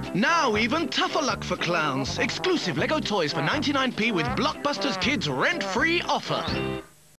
Now even tougher luck for clowns. Exclusive Lego toys for 99p with Blockbuster's Kids rent-free offer.